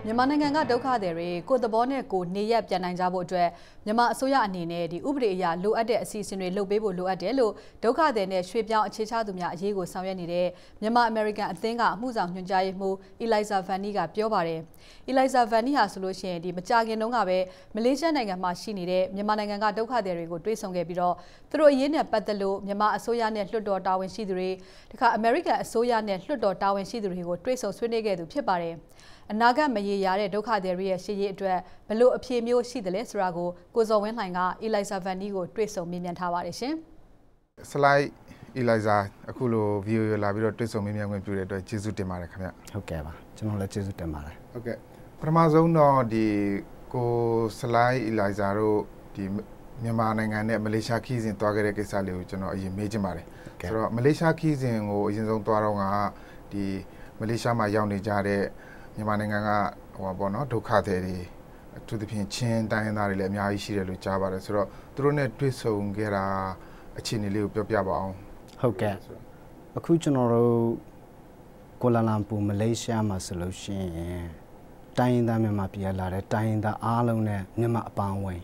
မြန်မာနိုင်ငံကဒုက္ခသည်တွေကိုသဘောနဲ့ကိုနေရက်ပြန်နိုင်ကြဖို့အတွက်မြန်မာအစိုးရအနေနဲ့ဒီဥပဒေအရလိုအပ်တဲ့အစီအစဉ်တွေလုပ်ပေးဖို့လိုအပ်တယ်လို့ဒုက္ခသည်နဲ့ရွှေ့ပြောင်းအခြေချသူများအရေးကိုဆောင်ရွက်နေတဲ့မြန်မာအမေရိကန်အသင်းကအမှုဆောင်ညွှန်ကြားရေးမှူး Eliza Vani ကပြောပါတယ်။ Eliza Vani ဟာဆိုလို့ရှိရင်ဒီမကြာခင်တုန်းကပဲမလေးရှားနိုင်ငံမှာရှိနေတဲ့မြန်မာနိုင်ငံကဒုက္ခသည်တွေကိုတွေ့ဆုံခဲ့ပြီးတော့သူတို့အရေးနဲ့ပတ်သက်လို့မြန်မာအစိုးရနဲ့လွှတ်တော်တာဝန်ရှိသူတွေတခါအမေရိကန်အစိုးရနဲ့လွှတ်တော်တာဝန်ရှိသူတွေကိုတွေ့ဆုံဆွေးနွေးခဲ့သူဖြစ်ပါတယ်။အနာဂတ်မရေရာတဲ့ဒုက္ခသည်တွေရဲ့ရှေ့ရေးအတွက်ဘလို့အဖြေမျိုးရှိတယ်လဲဆိုတာကိုကိုဇော်ဝင်းလှိုင်က Eliza Vani ကိုတွေ့ဆုံမေးမြန်းထားပါတယ်ရှင်။ Slide Eliza အခုလို video လာပြီးတော့တွေ့ဆုံမေးမြန်းခွင့်ပြုတဲ့အတွက်ကျေးဇူးတင်ပါတယ်ခင်ဗျ။ဟုတ်ကဲ့ပါကျွန်တော်လည်းကျေးဇူးတင်ပါတယ်။ဟုတ်ကဲ့ပထမဆုံးတော့ဒီကို Slide Eliza တို့ဒီမြန်မာနိုင်ငံနဲ့မလေးရှားခီးစဉ်တွားခဲ့တဲ့ကိစ္စလေးကိုကျွန်တော်အရင်မေးချင်ပါတယ်။ဆိုတော့မလေးရှားခီးစဉ်ကိုအရင်ဆုံးတွားတော့ကဒီမလေးရှားမှာရောက်နေကြတဲ့မြန်မာနိုင်ငံကဟိုပေါ့နော်ဒုက္ခသည်တွေအထူးသဖြင့်ချင်းတိုင်းရင်းသားတွေလည်းအများကြီးရှိတယ်လို့ကြားပါတယ်ဆိုတော့သူတို့နဲ့တွေ့ဆုံခဲ့တာအခြေအနေလေးကိုပြောပြပါအောင်ဟုတ်ကဲ့အခုကျွန်တော်တို့ကိုလာလမ်ပူမလေးရှားမှာဆိုလို့ရှိရင်တိုင်းရင်းသားမြန်မာပြည်လာတဲ့တိုင်းရင်းသားအားလုံးနဲ့မြန်မာအပေါင်းဝင်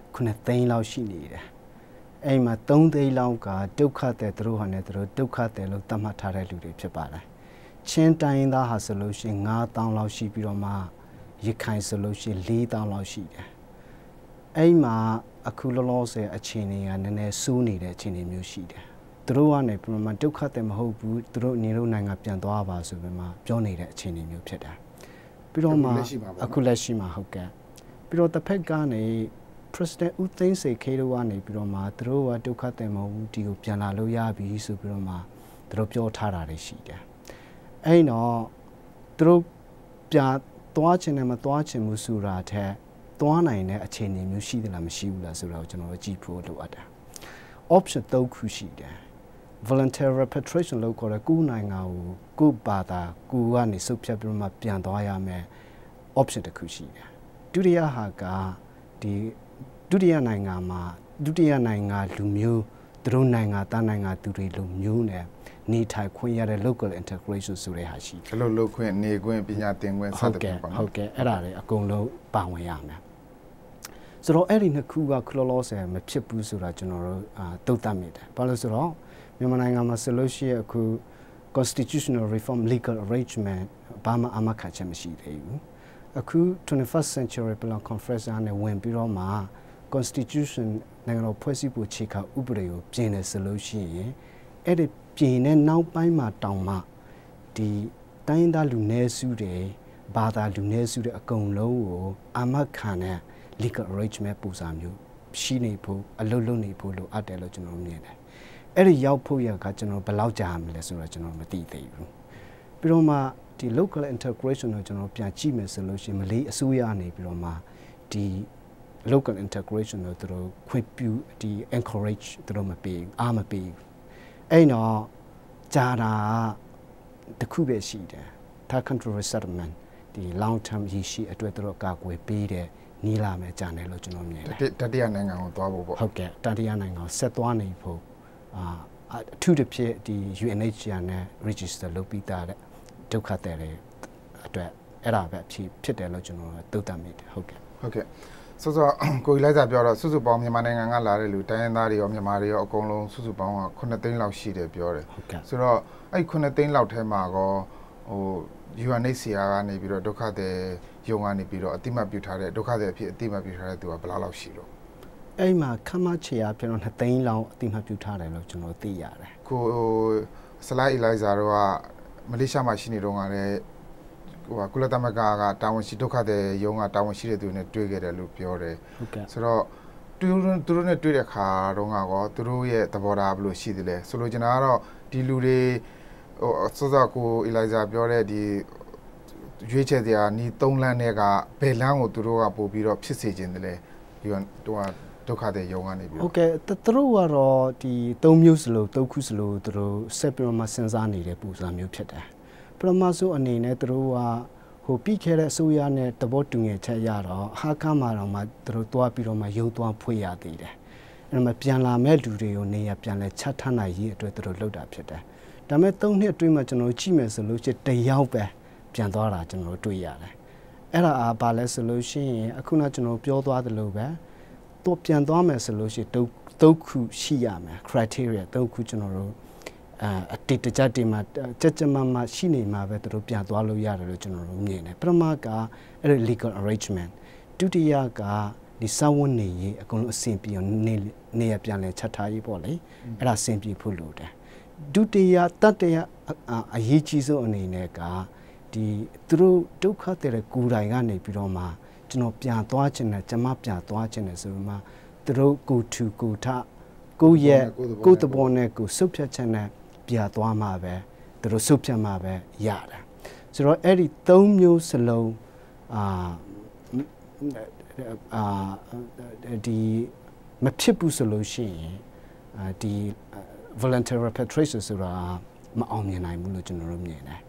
9သိန်းလောက်ရှိနေတယ်အဲ့မှာ3သိန်းလောက်ကဒုက္ခသည်သူတို့ဟာနဲ့သူတို့ဒုက္ခသည်လို့သတ်မှတ်ထားတဲ့လူတွေဖြစ်ပါတယ်ချင်းတိုင်းရင်းသားဟာဆိုလို့ရှိရင်9000လောက်ရှိပြီးတော့မှရခိုင်ဆိုလို့ရှိရင်4000လောက်ရှိတယ်အဲ့မှာအခုလောလောဆယ်အခြေအနေကနည်းနည်းစိုးနေတဲ့အခြေအနေမျိုးရှိတယ်သူတို့ကနေပြမဒုက္ခသည်မဟုတ်ဘူးသူတို့နေလို့နိုင်ငံပြန်သွားပါဆိုပြီးမှပြောနေတဲ့အခြေအနေမျိုးဖြစ်တယ်ပြီးတော့မှအခုလက်ရှိမှာဟုတ်ကဲ့ပြီးတော့တစ်ဖက်ကနေ President ဦးသိန်းစိန်ခေတို့ကနေပြီးတော့မှသူတို့ကဒုက္ခသည်မဟုတ်ဘူးဒီကိုပြန်လာလို့ရပြီဆိုပြီးတော့မှသူတို့ပြောထားတာတွေရှိတယ်အဲ့တော့သူတို့ပြန်သွားချင်တယ်မသွားချင်ဘူးဆိုတာထက်သွားနိုင်တဲ့အခြေအနေမျိုးရှိသလားမရှိဘူးလားဆိုတာကိုကျွန်တော်တို့ကြည့်ဖို့လိုအပ်တယ် option 3ခုရှိတယ် voluntary repatriation လို့ခေါ်တဲ့ကိုယ်နိုင်ငံကိုဘာသာကိုကနေစုပ်ဖြတ်ပြီးမှပြန်သွားရမယ် option တစ်ခုရှိတယ်ဒုတိယဟာကဒီဒုတိယနိုင်ငံမှာဒုတိယနိုင်ငံလူမျိုးသူတို့နိုင်ငံသားနိုင်ငံသူတွေလူမျိုးနဲ့နေထိုင်ခွင့်ရတဲ့ local integration ဆိုတဲ့ဟာရှိတယ်ဘယ်လိုလုပ်ခွင့်နေခွင့်ပညာသင်ခွင့်စသဖြင့်ပေါ့နော်ဟုတ်ကဲ့အဲ့ဒါတွေအကုန်လုံးပါဝင်ရမယ်ဆိုတော့အဲ့ဒီနှစ်ခုကခလောလောဆယ်မဖြစ်ဘူးဆိုတာကျွန်တော်တို့တုံ့တက်မိတယ်ဘာလို့ဆိုတော့မြန်မာနိုင်ငံမှာဆိုလို့ရှိရင်အခု constitutional reform legal arrangement ဘာမှအမှတ်ခံချက်မရှိသေးဘူးအခု 21st century plan conference နဲ့ဝင်ပြီးတော့မှ constitution နိုင်ငံတော်ဖွဲ့စည်းပုံခြေခံဥပဒေကိုပြင်နေဆိုလို့ရှိရင်အဲ့ဒီပြင်တဲ့နောက်ပိုင်းမှာတောင်မှဒီတိုင်းရင်းသားလူနည်းစုတွေဘာသာလူနည်းစုတွေအကုန်လုံးကိုအမှတ်ခံတဲ့ legal arrangement ပုံစံမျိုးရှိနေဖို့အလုပ်လုပ်နေဖို့လိုအပ်တယ်လို့ကျွန်တော်မြင်တယ်အဲ့ဒီရောက်ဖို့ရကကျွန်တော်ဘယ်လောက်ကြာမလဲဆိုတော့ကျွန်တော်မသိသေးဘူးပြီးတော့မှဒီ local integration ကိုကျွန်တော်ပြန်ကြည့်မယ်ဆိုလို့ရှိရင်မလေးအစိုးရနေပြီးတော့မှဒီ local integration ကိုသူတို့ခွင့်ပြုဒီ encourage သူတို့မပေးအားမပေးအဲ့တော့ဂျာတာတခုပဲရှိတယ် third country resettlement ဒီ long term ရရှိအတွက်သူတို့ကာကွယ်ပေးတဲ့နီးလာမယ်ဂျာနယ်လို့ကျွန်တော်မြင်တယ်တတိယနိုင်ငံကိုသွားဖို့ပေါ့ဟုတ်ကဲ့တတိယနိုင်ငံကိုဆက်သွားနေဖို့အထူးတစ်ဖြစ်ဒီ UNHCR နဲ့ register လုပ်ပြီးသားတဲ့ဒုက္ခသည်တွေအတွက်အဲ့ဒါပဲဖြစ်တယ်လို့ကျွန်တော်သုတ်တတ်မိတယ်ဟုတ်ကဲ့စောစောကိုကြီးလိုက်စာပြောတော့စုစုပေါင်းမြန်မာနိုင်ငံကလာတဲ့လူတိုင်းရင်းသားတွေရောမြန်မာတွေရောအကုန်လုံးစုစုပေါင်းက9သိန်းလောက်ရှိတယ်ပြောတယ်ဆိုတော့အဲ့9သိန်းလောက်ထဲမှာကောဟို UNHCR ကနေပြီးတော့ဒုက္ခသည်ယုံကနေပြီးတော့အတိမတ်ပြုထားတဲ့ဒုက္ခသည်အဖြစ်အတိမတ်ပြုထားတဲ့သူကဘယ်လောက်ရှိလို့အဲ့မှာခမချေရပြန်တော့2သိန်းလောက်အတိမတ်ပြုထားတယ်လို့ကျွန်တော်သိရတယ်ကိုစလိုက်အီလိုက်ဇာတို့ကမလေးရှားမှာရှိနေတော့ကလည်းဟိုကုလသမဂ္ဂကတာဝန်ရှိဒုက္ခသည်ယုံကတာဝန်ရှိတဲ့သူတွေနဲ့တွေ့ခဲ့တယ်လို့ပြောတယ်ဆိုတော့သူတို့နဲ့တွေ့တဲ့ခါတော့ကောသူတို့ရဲ့သဘောထားဘယ်လိုရှိသလဲဆိုလိုချင်တာကတော့ဒီလူတွေဟိုစောစောကိုအီလိုက်ဇာပြောတဲ့ဒီရွေးချယ်တရားနီး3လမ်းနဲ့ကဘယ်လမ်းကိုသူတို့ကပို့ပြီးတော့ဖြစ်စေခြင်းတလဲဒီတော့ဒုက္ခသည်ယုံကနေပြီးဟုတ်ကဲ့သူတို့ကတော့ဒီ3မျိုးစလုံး3ခုစလုံးသူတို့ဆက်ပြီးမှစဉ်းစားနေတဲ့ပုံစံမျိုးဖြစ်တယ်ပထမဆုံးအနေနဲ့သူတို့ကဟိုပြီးခဲ့တဲ့အစိုးရနဲ့သဘောတူညီချက်ရတော့ဟာကမှာတော့မှသူတို့တွားပြီးတော့မှရုံသွားဖွေရသေးတယ်အဲ့မှာပြန်လာမဲ့လူတွေကိုနေရပြန်လဲချက်ထနိုင်ရေးအတွက်သူတို့လုပ်တာဖြစ်တယ်ဒါပေမဲ့3နှစ်အတွင်းမှာကျွန်တော်ကြည့်မယ်ဆိုလို့ရှိရင်တယောက်ပဲပြန်သွားတာကျွန်တော်တွေ့ရတယ်အဲ့ဒါဘာလဲဆိုလို့ရှိရင်အခုနကျွန်တော်ပြောသွားသလိုပဲတော့ပြန်သွားမယ်ဆိုလို့ရှိရင်3ခုရှိရမယ် criteria 3ခုကျွန်တော်တို့အတိတ်ကြတိမှာကြမရှိနေမှာပဲသူတို့ပြန်သွားလို့ရတယ်လို့ကျွန်တော်တို့မြင်တယ်ပထမကအဲ့ legal arrangement ဒုတိယကဒီစာဝန်နေရေးအကုန်လုံးအဆင်ပြေအောင်နေရပြန်လဲချက်ထားရေးပေါ့လေအဲ့ဒါအဆင်ပြေဖို့လိုတယ်ဒုတိယတတိယအရေးကြီးဆုံးအနေနဲ့ကဒီသူတို့ဒုက္ခတဲ့ကိုယ်တိုင်ကနေပြီးတော့မှကျွန်တော်ပြန်သွားခြင်းနဲ့ကျွန်မပြန်သွားခြင်းနဲ့ဆိုမှသူတို့ကိုထူကိုထကိုရဲ့ကိုတဘောနဲ့ကိုစုပ်ဖြတ်ခြင်းနဲ့ပြန်သွားမှာပဲသူတို့စုပ်ဖြတ်မှာပဲရတယ်ဆိုတော့အဲ့ဒီ3မျိုးစလုံးဒီမဖြစ်ဘူးဆိုလို့ရှိရင်ဒီ voluntary repatriation ဆိုတာမအောင်မြင်နိုင်ဘူးလို့ကျွန်တော်တို့မြင်တယ်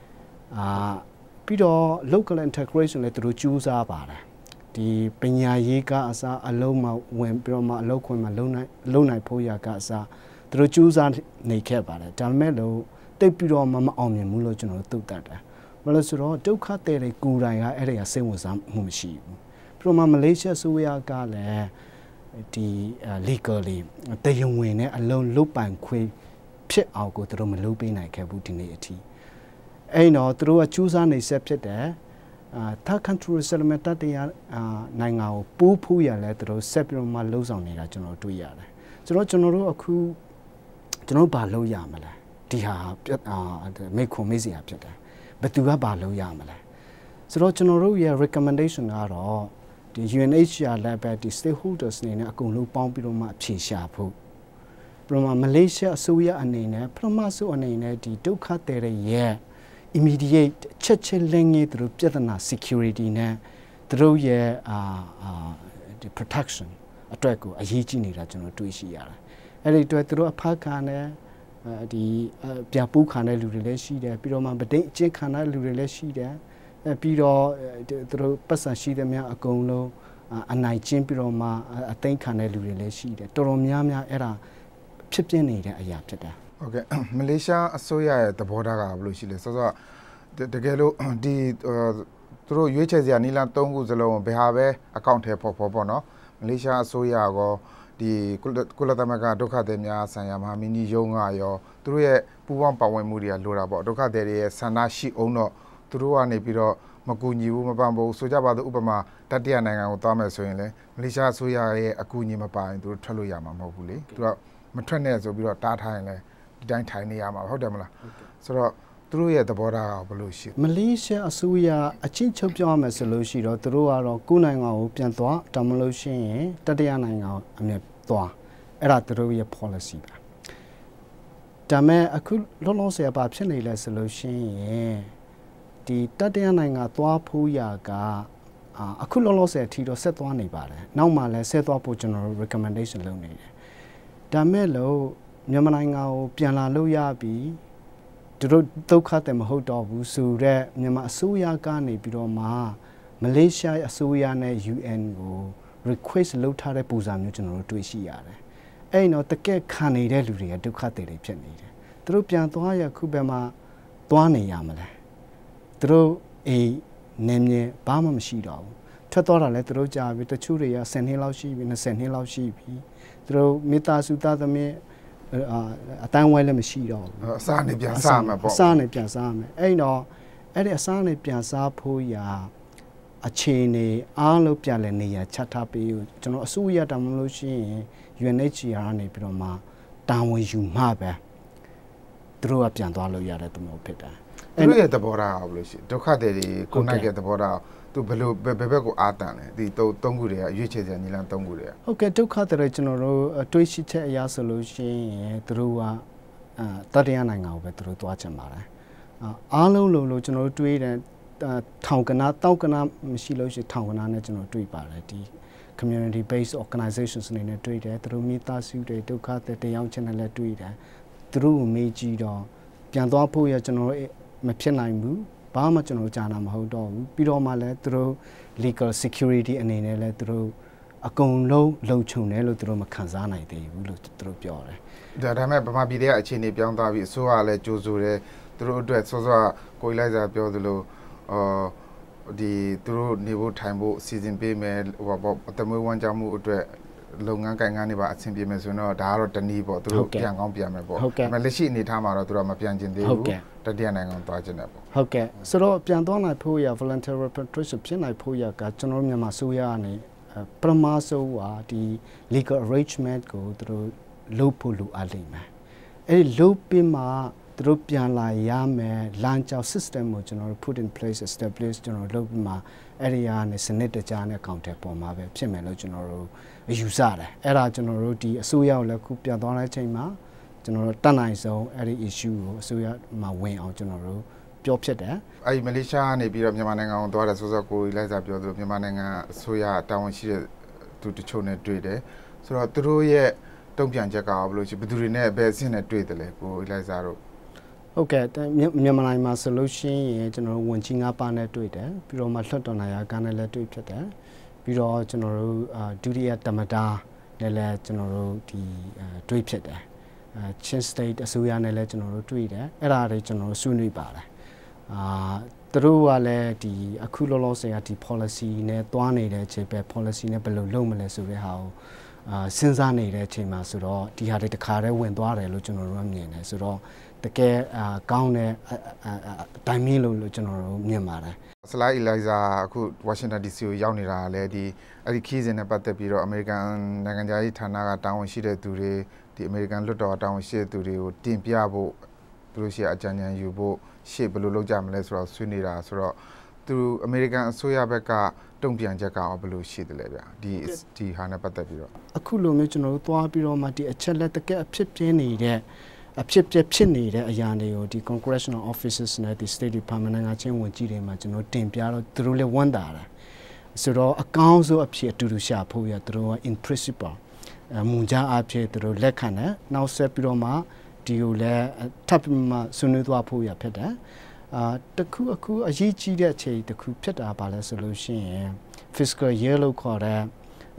ပြီးတော့ local integration လည်းသူတို့ကြိုးစားပါတယ်ဒီပညာရေးကအစားအလုံးမဝင်ပြီးတော့မှအလုပ်ခွင်မှာလုံနိုင်ဖို့ရကအစားသူတို့ကြိုးစားနေခဲ့ပါတယ်ဒါပေမဲ့လို့တိတ်ပြီးတော့မအောင်မြင်ဘူးလို့ကျွန်တော်တို့သုတ်တတ်တယ်ဘာလို့ဆိုတော့ဒုက္ခတဲ့တွေကိုယ်တိုင်ကအဲ့ဒါကစိတ်ဝင်စားမှုမရှိဘူးပြီးတော့မှမလေးရှားဆိုရကလည်းဒီ legally တရားဝင်နဲ့အလုံးလုတ်ပိုင်ခွေဖြစ်အောင်ကိုသူတို့မလုပ်ပေးနိုင်ခဲ့ဘူးဒီနေ့အထိအဲ့တော့သူတို့ကကြိုးစားနေဆက်ဖြစ်တယ်ถ้า country settlement တရားနိုင်ငံကိုပို့ဖို့ရလဲသူတို့ဆက်ပြီးတော့မှလှုပ်ဆောင်နေတာကျွန်တော်တွေ့ရတယ်ဆိုတော့ကျွန်တော်တို့အခုကျွန်တော်ဘာလုပ်ရမလဲဒီဟာမိခွန်မေးစရာဖြစ်တယ်ဘယ်သူကဘာလုပ်ရမလဲဆိုတော့ကျွန်တော်တို့ရဲ့ recommendation ကတော့ဒီ UNHCR လည်းပဲဒီ stakeholders နေနဲ့အကုန်လုံးပေါင်းပြီးတော့မှအဖြေရှာဖို့ပြီးတော့မှမလေးရှားအစိုးရအနေနဲ့ပထမဆုံးအနေနဲ့ဒီဒုက္ခတဲ့ရဲ့ immediate ချက်လင်းရေးသူတို့ပြည်ထနာ security နဲ့သူတို့ရဲ့ဒီ protection အတွက်ကိုအရေးကြီးနေတာကျွန်တော်တွေ့ရှိရတယ်အဲ့ဒီအတွက်သူတို့အဖခံနဲ့ဒီပြပူးခံတဲ့လူတွေလည်းရှိတယ်ပြီးတော့မှဗဒိတ်အကျဉ်းခံတဲ့လူတွေလည်းရှိတယ်ပြီးတော့သူတို့ပတ်စံရှိတဲ့များအကုန်လုံးအနိုင်ကျင်းပြီးတော့မှအသိခံတဲ့လူတွေလည်းရှိတယ်တော်တော်များများအဲ့ဒါဖြစ်ပြနေတဲ့အရာဖြစ်တယ်ဟုတ်ကဲ့မလေးရှားအစိုးရရဲ့သဘောထားကဘယ်လိုရှိလဲဆိုတော့တကယ်လို့ဒီသူတို့ရွေးချယ်စရာနီလန်3ခုစလုံးဘယ်ဟာပဲအကောင့်ထဲပေါ်ပေါ့နော်မလေးရှားအစိုးရကောဒီကုလသမဂ္ဂဒုက္ခသည်များဆိုင်ရာမဟာမင်းကြီးရုံးကရောသူတို့ရဲ့ပူးပေါင်းပါဝင်မှုတွေကလိုတာပေါ့ဒုက္ခသည်တွေရဲ့ဆန္ဒရှိအောင်တော့သူတို့ကနေပြီးတော့မကူညီဘူးမပံ့ဘူးဆိုကြပါစို့ဥပမာတတိယနိုင်ငံကိုသွားမယ်ဆိုရင်လေမလေးရှားအစိုးရရဲ့အကူအညီမပါရင်သူတို့ထွက်လို့ရမှာမဟုတ်ဘူးလေသူကမထွက်နဲ့ဆိုပြီးတော့တားထားရင်လေဒီတိုင်းထိုင်နေရမှာဟုတ်တယ်မလားဆိုတော့သူတို့ရဲ့သဘောထားကဘယ်လိုရှိမလေးရှားအစိုးရအချင်းချုပ်ပြောရမယ်ဆိုလို့ရှိတော့သူတို့ကတော့ကိုယ်နိုင်ငံကိုပြန်သွားတောင်းမလို့ရှိရင်တတိယနိုင်ငံကိုအမြဲသွားအဲ့ဒါသူတို့ရဲ့ policy ပါဒါမဲ့အခုလောလောဆယ်ပါဖြစ်နေလဲဆိုလို့ရှိရင်ဒီတတိယနိုင်ငံသွားဖို့ရကအခုလောလောဆယ်အထိတော့ဆက်သွားနေပါတယ်နောက်မှလည်းဆက်သွားဖို့ကျွန်တော်တို့ recommendation လုပ်နေတယ်ဒါမဲ့လို့မြန်မာနိုင်ငံကိုပြန်လာလို့ရပြီသူတို့ဒုက္ခတဲ့မဟုတ်တော့ဘူးဆိုတော့မြန်မာအစိုးရကနေပြီးတော့မှမလေးရှားအစိုးရနဲ့ UN ကို request လုပ်ထားတဲ့ပုံစံမျိုးကျွန်တော်တို့တွေ့ရှိရတယ်အဲ့တော့တကယ်ခံနေတဲ့လူတွေကဒုက္ခတွေဖြစ်နေတယ်သူတို့ပြန်သွားရခုပဲမှသွားနေရမလဲသူတို့နေမြေဘာမှမရှိတော့ဘူးထွက်သွားတာလဲသူတို့ကြာပြီတချို့တွေက10နှစ်လောက်ရှိပြီ20နှစ်လောက်ရှိပြီသူတို့မိသားစုသားသမီးအတန်းဝဲလည်းမရှိတော့ဘူးအစားနဲ့ပြန်စားမှာပေါ့အစားနဲ့ပြန်စားမယ်အဲ့တော့အဲ့ဒီအစားနဲ့ပြန်စားဖို့ရာအခြေအနေအားလုံးပြန်လဲနေရချက်ထားပေးကျွန်တော်အစိုးရတောင်းလို့ရှိရင် UNHCR ကနေပြီးတော့မှတာဝန်ယူမှပဲသူတို့ကပြန်သွားလို့ရတဲ့သူမျိုးဖြစ်တယ်သူတို့ရဲ့သဘောထားဘယ်လိုရှိဒုက္ခတွေကိုနိုင်ရဲ့သဘောထားသူဘယ်လိုဘယ်ဘက်ကိုအားတန်လဲဒီ3ခုတွေကရွေးချယ်စရာညီလန်း3ခုတွေကဟုတ်ကဲ့ဒုက္ခတွေကျွန်တော်တို့တွေးရှိချက်အရဆိုလို့ရှိရင်သူတို့ကတတိယနိုင်ငံကိုပဲသူတို့သွားချင်ပါတယ်အားလုံးလို့ကျွန်တော်တို့တွေးတယ်ထောင်ကနာတောက်ကနာမရှိလို့ရှိထောင်ကနာနဲ့ကျွန်တော်တွေးပါတယ်ဒီ community based organizations နေနဲ့တွေ့တယ်သူတို့မိသားစုတွေဒုက္ခတွေတရားချင်းနဲ့လည်းတွေ့တယ်သူတို့ကိုမေးကြည့်တော့ပြန်သွားဖို့ရကျွန်တော်မဖြစ်နိုင်ဘူးဘာမှကျွန်တော်ကြားနာမဟုတ်တော့ဘူးပြီးတော့မှလည်းသူတို့ legal security အနေနဲ့လည်းသူတို့အကုန်လုံးလုံခြုံတယ်လို့သူတို့မခံစားနိုင်သေးဘူးလို့သူတို့ပြောတယ်ဒါမဲ့ဗမာပြည်ရဲ့အခြေအနေပြောင်းသွားပြီအစိုးရလည်းကြိုးဆိုတယ်သူတို့အတွက်စောစောကိုလိုက်စာပြောသလိုဒီသူတို့နေဖို့ထိုင်ဖို့စီစဉ်ပေးမယ်ဟိုပေါ့အသမွေးဝမ်းကြောင်းမှုအတွက်လုပ်ငန်းကိုင်ငန်းတွေပါအဆင်ပြေမယ်ဆိုတော့ဒါကတော့တနည်းပေါ့သူတို့ပြန်ကောင်းပြန်မယ်ပေါ့ဒါပေမဲ့လက်ရှိအနေထားမှာတော့သူတို့မပြန်ကျင်သေးဘူးတတိယနိုင်ငံသွားကျင်တယ်ပေါ့ဟုတ်ကဲ့ဆိုတော့ပြန်သွားနိုင်ဖို့ရ volunteer repatriation ဖြစ်နိုင်ဖို့ရကကျွန်တော်မြန်မာဆိုရအနေပထမဆုံးဟာဒီ legal arrangement ကိုသူတို့လုပ်ဖို့လိုအပ်လိမ့်မယ်အဲ့ဒီလုပ်ပြီးမှသူတို့ပြန်လာရမယ်လမ်းကြောင်း system ကိုကျွန်တော်တို့ put in place establish ကျွန်တော်လုပ်ပြီးမှအဲ့ဒီကနေစနစ်တကျနဲ့ counter ပေါ်မှာပဲဖြစ်မယ်လို့ကျွန်တော်တို့ယူဆတယ်အဲ့ဒါကျွန်တော်တို့ဒီအစိုးရကိုလည်းခုပြန်သွားတဲ့အချိန်မှာကျွန်တော်တို့တတ်နိုင်ဆုံးအဲ့ဒီ issue ကိုအစိုးရမှာဝင်အောင်ကျွန်တော်တို့ပြောဖြစ်တယ်အဲ့ဒီမလေးရှားကနေပြီးတော့မြန်မာနိုင်ငံကိုသွားတယ်ဆိုတော့ကိုလိုက်စားပြောသလိုမြန်မာနိုင်ငံအစိုးရတာဝန်ရှိတဲ့သူတချို့နဲ့တွေ့တယ်ဆိုတော့သူတို့ရဲ့တုံ့ပြန်ချက်ကဘယ်လိုရှိဘယ်သူတွေနဲ့ဘယ်အဆင့်နဲ့တွေ့တယ်လဲကိုလိုက်စားတို့ဟုတ်ကဲ့မြန်မာနိုင်ငံမှာဆိုလို့ရှိရင်ကျွန်တော်တို့ဝန်ကြီး၅ပါးနဲ့တွေ့တယ်ပြီးတော့မှလွှတ်တော်နာယကနဲ့လည်းတွေ့ဖြစ်တယ်ပြီးတော့ကျွန်တော်တို့ဒုတိယသမ္မတနဲ့လည်းကျွန်တော်တို့ဒီတွေ့ဖြစ်တယ်ချင်း state အစိုးရနဲ့လည်းကျွန်တော်တို့တွေ့တယ်အဲ့ဒါတွေကျွန်တော်တို့ဆွေးနွေးပါတယ်သူတို့ကလည်းဒီအခုလောလောဆယ်ကဒီ policy နဲ့တွားနေတဲ့အချိန်ပဲ policy နဲ့ဘယ်လိုလုပ်မလဲဆိုတဲ့ဟာကိုစဉ်းစားနေတဲ့အချိန်မှာဆိုတော့ဒီဟာတွေတစ်ခါတည်းဝင်သွားတယ်လို့ကျွန်တော်တို့မြင်တယ်ဆိုတော့တကယ်ကောင်းတဲ့တိုင်မင်းလို့ကျွန်တော်တို့မြင်ပါတယ်ဆလိုင်းအီလိုက်ဇာအခုဝါရှင်တန် DC ကိုရောက်နေတာလည်းဒီအဲ့ဒီခီးစဉ်နဲ့ပတ်သက်ပြီးတော့အမေရိကန်နိုင်ငံသားရေးဌာနကတာဝန်ရှိတဲ့သူတွေဒီအမေရိကန်လွှတ်တော်တာဝန်ရှိတဲ့သူတွေကိုတင်ပြဖို့သူတို့ရှိအကြံဉာဏ်ယူဖို့ရှေ့ဘယ်လိုလုပ်ကြမလဲဆိုတော့ဆွေးနေတာဆိုတော့သူအမေရိကန်အစိုးရဘက်ကတုံ့ပြန်ချက်ကဘယ်လိုရှိတယ်လဲဗျဒီဟာနဲ့ပတ်သက်ပြီးတော့အခုလိုမျိုးကျွန်တော်တို့သွားပြီးတော့မှဒီအချက်လက်တကယ်အဖြစ်ပြင်းနေတဲ့အဖြစ်နေတဲ့အရာတွေကိုဒီ congressional offices နဲ့ဒီ State Department နိုင်ငံချင်းဝန်ကြီးတွေမှာကျွန်တော်တင်ပြတော့သူတို့လည်းဝန်တာတယ်ဆိုတော့အကောင်းဆုံးအဖြစ်အတူတူရှာဖို့ရသူတို့က in principle မူကြအဖြစ်သူတို့လက်ခံတယ်နောက်ဆက်ပြီးတော့မှဒီကိုလည်းထပ်ပြီးမှဆွေးနွေးသွားဖို့ရဖြစ်တယ်တခုအခုအရေးကြီးတဲ့အချိန်တခုဖြစ်တာပါလဲဆိုလို့ရှိရင် fiscal year လို့ခေါ်တဲ့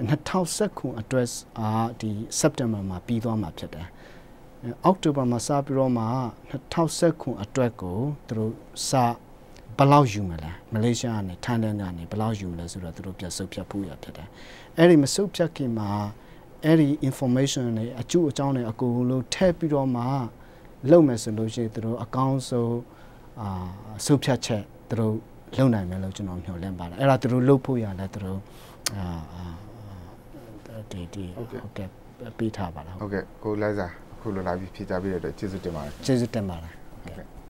2019အတွက်ဒီ September မှာပြီးသွားမှာဖြစ်တယ်အောက်တိုဘာမှာစပြီးတော့မှ2019အတွက်ကိုသူတို့စဘယ်လောက်ယူမလဲမလေးရှားကနေထိုင်းကနေဘယ်လောက်ယူမလဲဆိုတော့သူတို့ပြန်စုပ်ဖြတ်ဖို့ရဖြစ်တယ်အဲ့ဒီမစုပ်ဖြတ်ခင်မှာအဲ့ဒီ information တွေအကျိုးအကြောင်းတွေအကုန်လုံးထည့်ပြီးတော့မှလုပ်မယ်ဆိုလို့ရှိရင်သူတို့အကောင်းဆုံးစုပ်ဖြတ်ချက်သူတို့လုပ်နိုင်မယ်လို့ကျွန်တော်မျှော်လင့်ပါတယ်အဲ့ဒါသူတို့လုပ်ဖို့ရလဲသူတို့ဒီဟုတ်ကဲ့ပေးထားပါလားဟုတ်ကဲ့ကိုလိုက်စားခုလိုလာပြီးဖြေကြပေးတဲ့အတွက်ကျေးဇူးတင်ပါတယ်ကျေးဇူးတင်ပါတယ်